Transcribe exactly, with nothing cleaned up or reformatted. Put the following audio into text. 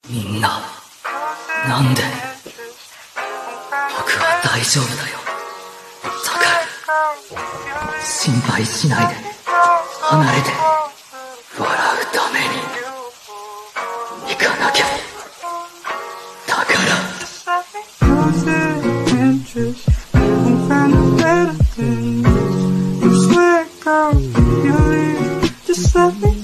みんな、なんで僕は大丈夫だよ。だから心配しないで、離れて笑うために行かなきゃ。だから